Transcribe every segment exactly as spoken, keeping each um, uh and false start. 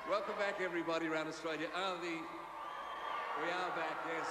Welcome back, everybody, around Australia. Are the... We are back, yes.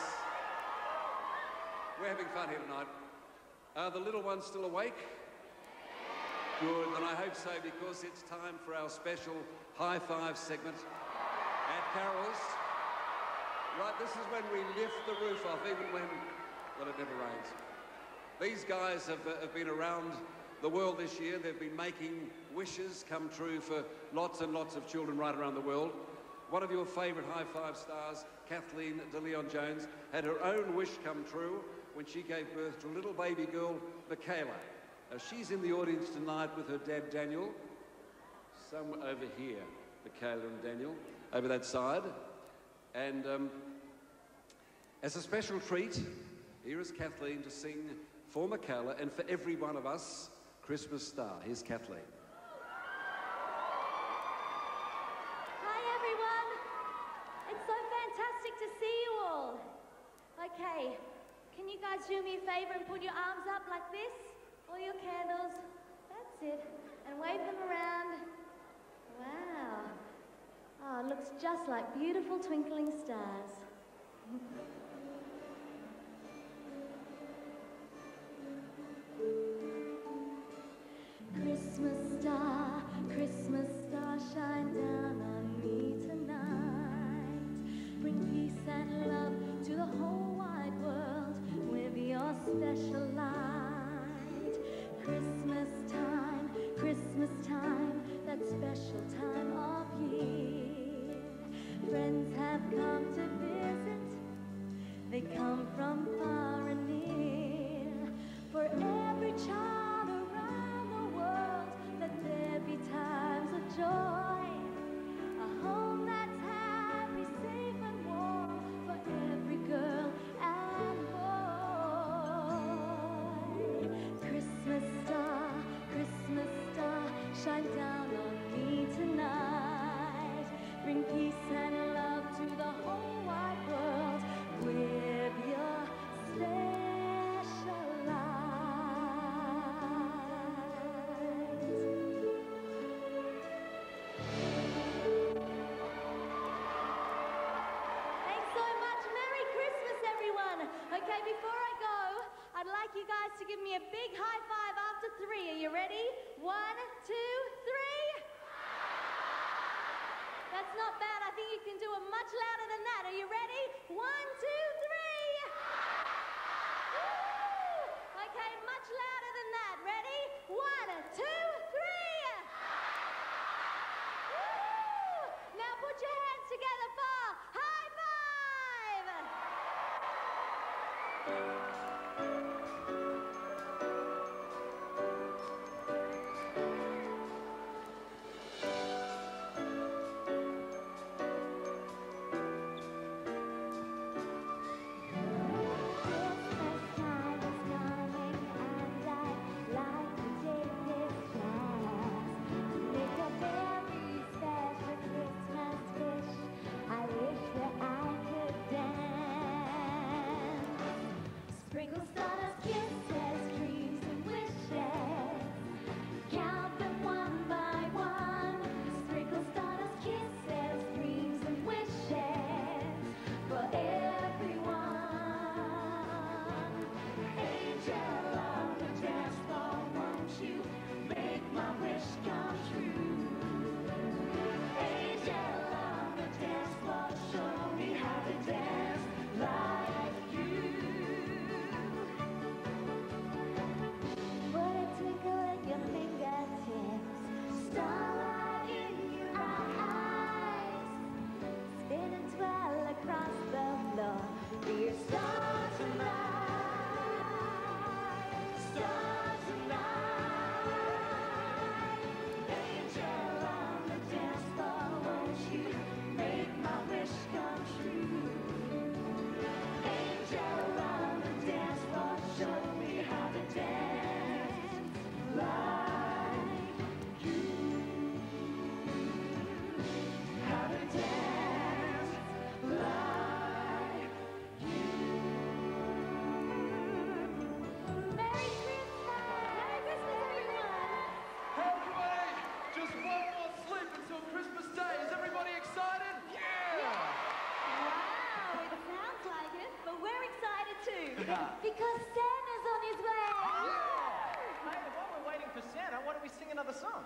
We're having fun here tonight. Are the little ones still awake? Good, and I hope so, because it's time for our special High Five segment at Carol's. Right, this is when we lift the roof off, even when, well, it never rains. These guys have, uh, have been around the world this year. They've been making wishes come true for lots and lots of children right around the world. One of your favourite High Five stars, Kathleen de Leon Jones, had her own wish come true when she gave birth to a little baby girl, Michaela. Now, she's in the audience tonight with her dad, Daniel. Somewhere over here, Michaela and Daniel, over that side. And um, as a special treat, here is Kathleen to sing for Michaela and for every one of us, Christmas Star. Here's Kathleen. Hi, everyone. It's so fantastic to see you all. Okay, can you guys do me a favor and put your arms up like this? All your candles. That's it. And wave them around. Wow. Oh, it looks just like beautiful twinkling stars. Christmas star, Christmas star, shine down on me tonight. Bring peace and love to the whole wide world with your special light. Christmas time, Christmas time, that special time of year. Friends have come to visit, they come from far and near. For every child around the world, let there be times of joy. A home that's happy, safe and warm for every girl and boy. Christmas star, Christmas star, shine down on me tonight. Bring peace and love to the whole wide world with your special light. Thanks so much. Merry Christmas, everyone. Okay, before I go, I'd like you guys to give me a big high five after three. Are you ready? One, two, three. That's not bad. I think you can do it much louder than that. Are you ready? One, two, three. Woo! Okay, much louder than that. Ready? One, two, three. Woo! Now put your hands together for high five.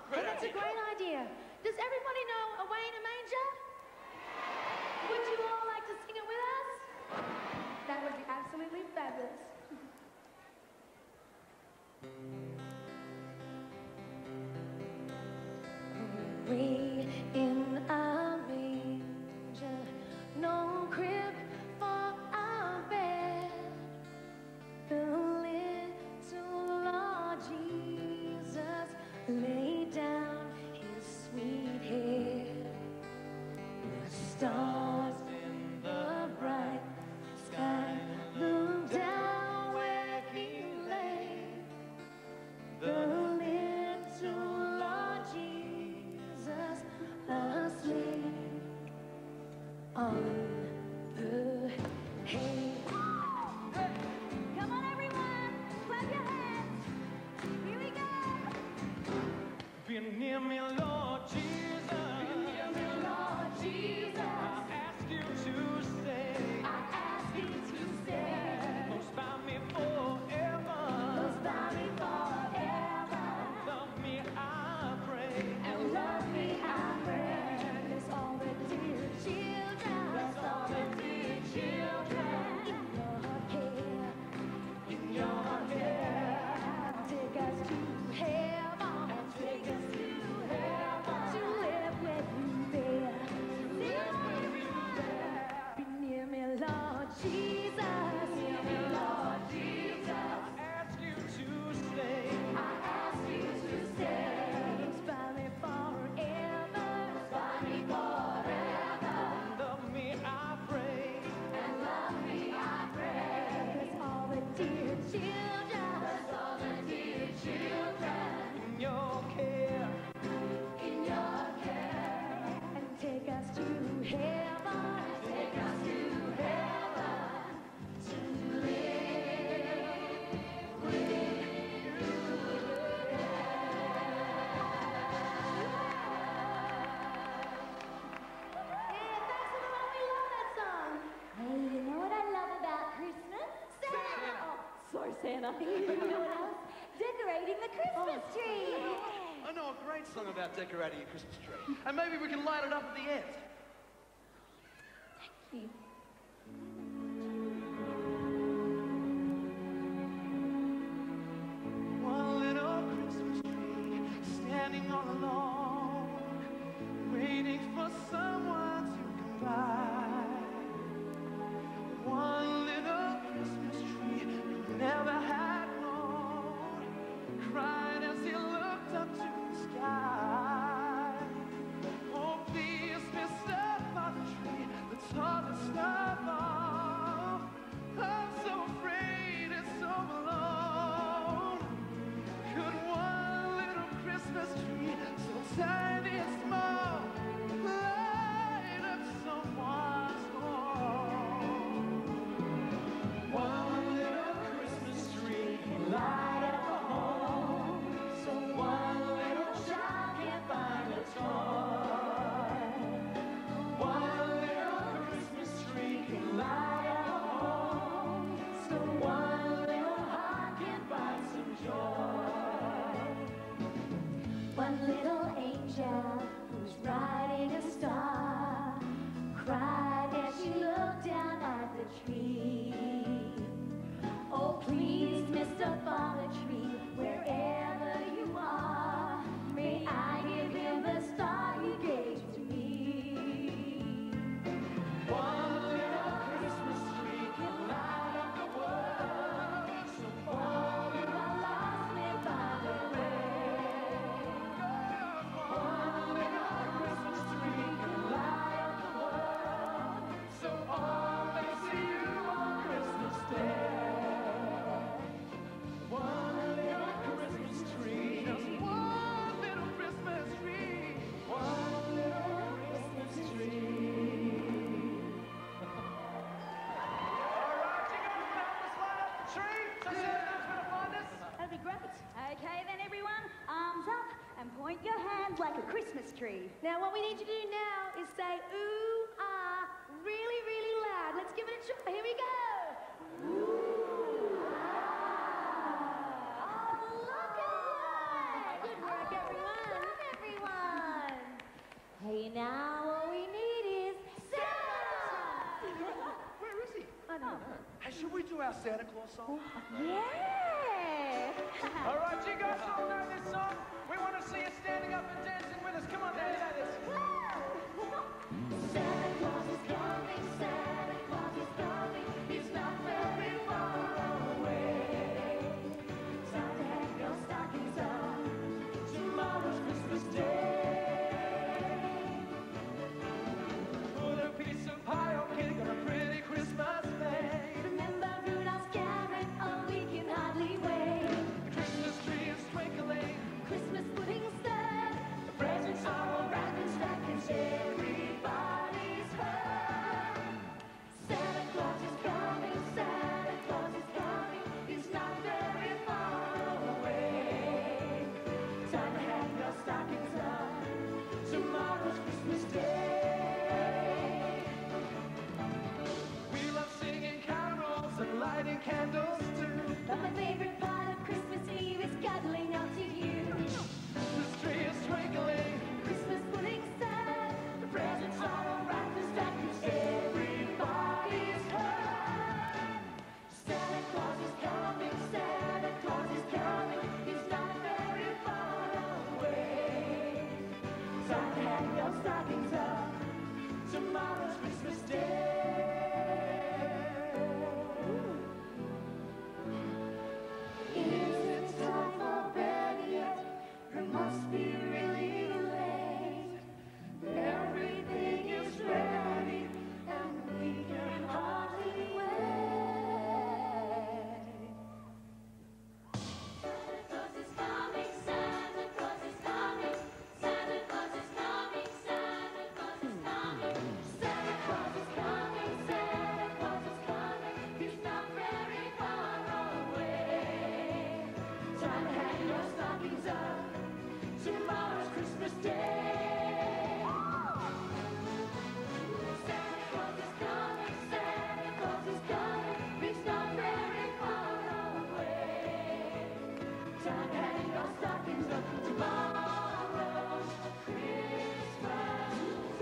Hey, that's a great idea. Does everybody know Away in a Manger? Would you all like to sing it with us? That would be absolutely fabulous. We in a manger, no crib for our bed. The little Lord Jesus laid down his sweet head. The stars in the bright sky looked down where he lay. The little Lord Jesus asleep on the hay. Come on, everyone, clap your hands. Here we go. Be near me, Lord Jesus. Be near me, Lord Jesus. I ask you to stay. I ask you to stay. Close by me forever. Close by me forever. Love me, I pray. And love me, I pray. Bless all the dear children. Bless all the dear children. In your care. In your care. Take us to heaven. Take us to heaven. To live with you there. To live with you there. Be near me, Lord Jesus. Near me, Lord Jesus. I ask you to stay. I ask you to stay. Inspire me forever. Inspire me forever. Love me, I pray. And love me, I pray. Bless all the dear children. Bless all the dear children. In your care. In your care. And take us to heaven. Take us to heaven. To live with you. Yeah, thanks everyone. We love that song. Hey, you know what I love about Christmas? Santa. Oh, sorry, Santa. You know what else? Decorating the Christmas tree. I know a great song about decorating a Christmas tree. And maybe we can light it up at the end. Thank you. One little Christmas tree standing all alone, waiting for someone to come by. One little Christmas tree you never had known, cried as he looked up to the sky. Oh, please, Mister Father Tree, the tallest of all. I'm so afraid and so alone. Could one little Christmas tree, so tiny and small, light up someone's home? One little Christmas tree can light up a home, so one little child can find a toy. One little Christmas tree can light up a home, so one little heart can find some joy. One little angel who's riding a star cried as she looked down at the tree. Oh, please, Mister Father Tree, wherever you are, may I give him the star you gave to me. One little Christmas tree can light up the world, so All who are lost may find a way. one little Christmas tree can light up the world, so all may see you on Christmas Day. One little Christmas tree, just one little Christmas tree, one little Christmas tree. All right, you guys can help us light up the tree. So Santa knows where to find us. That'd be great. Okay then, everyone, arms up and point your hands like a Christmas tree. Now, what we need you to do now is say ooh, ah, really, really loud. Let's give it a try. Here we go. Ooh, ah. Oh, look at that. Good work, everyone. our Santa Claus song? Yeah! All right, you guys all know this song? We want to see you standing up and dancing with us. Come on, now you know this. Santa Claus is coming, Santa Claus is coming. He's not very far away. Time to hang your stockings up. Tomorrow's Christmas Day. Put a piece of pie or cake on a pretty Christmas day. Remember Rudolph's carrot? Oh, we can hardly wait. The Christmas tree is twinkling. Christmas pudding stirred. The presents are all wrapped and stacked and Everybody's heard. Santa Claus is coming, Santa Claus is coming. He's not very far away. Time to hang your stockings up. Tomorrow's Christmas Day. We love singing carols and lighting candles too. But my favorite part of Christmas Eve is cuddling up to you. Christmas tree is twinkling. Christmas pudding stirred. The presents are all wrapped and stacked. 'Cause everybody's heard. Santa Claus is coming, Santa Claus is coming. He's not very far away. Time to hang your stockings up. Tomorrow's Christmas Day. Is it time for bed yet? It must be really late. Everything is ready and we can hardly wait. Santa Claus is coming, Santa Claus is coming. Santa Claus is coming, Santa Claus is coming. Santa Claus is coming, Santa Claus is coming. He's not very far away. Time to hang your stockings up. Tomorrow's Christmas Day. Santa Claus is coming, Santa Claus is coming. He's not very far away. Time to hang your stockings up. Tomorrow's Christmas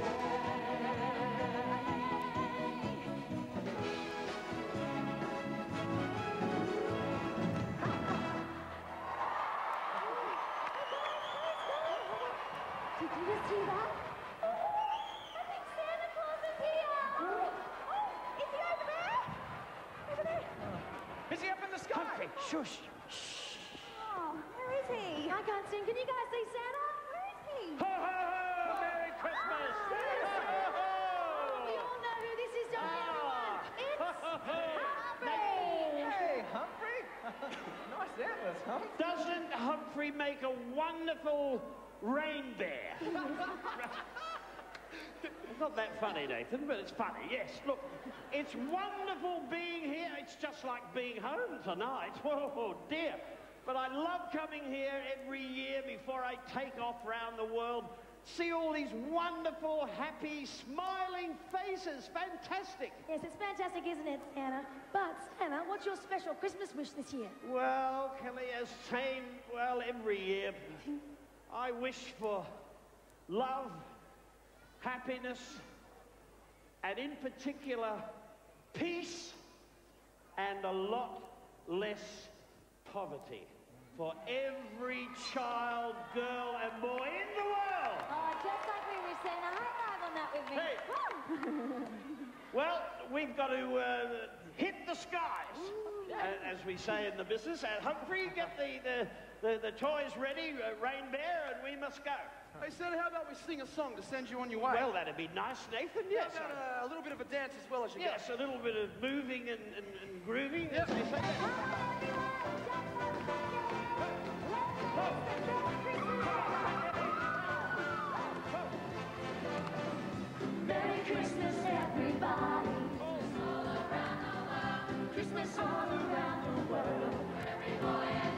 Did you just hear that? Oh, I think Santa Claus is here. Oh, is he over there? Over there? Is he up in the sky? Humphrey, shush. Oh, where is he? I can't see him. Can you guys see Santa? Where is he? Ho, ho, ho! Merry Christmas! Ah, Ho, ho, We ho! all know who this is, don't we, everyone? It's Humphrey. Hey, Humphrey. Nice antlers, huh? Doesn't Humphrey make a wonderful rain bear? It's not that funny, Nathan, but it's funny, yes. Look, it's wonderful being here. It's just like being home tonight. Oh, dear. But I love coming here every year before I take off round the world. See all these wonderful, happy, smiling faces. Fantastic. Yes, it's fantastic, isn't it, Santa? But, Santa, what's your special Christmas wish this year? Well, Kelly, as same, well, every year, I wish for love, happiness, and in particular, peace, and a lot less poverty for every child, girl, and boy in the world. Oh, just like we wish, Santa. High five on that with me. Hey. Woo! Well, we've got to uh, hit the skies, a- as we say in the business. And Humphrey, get the, the, the, the toys ready, uh, Rain Bear, and we must go. Hey, Santa, how about we sing a song to send you on your way? Well, that'd be nice, Nathan. How Yes. about uh, a little bit of a dance as well as you Yes, go? a little bit of moving and, and, and grooving, Yep. as they say. Merry Christmas, everybody. All around the world. Christmas all around the world. Every boy and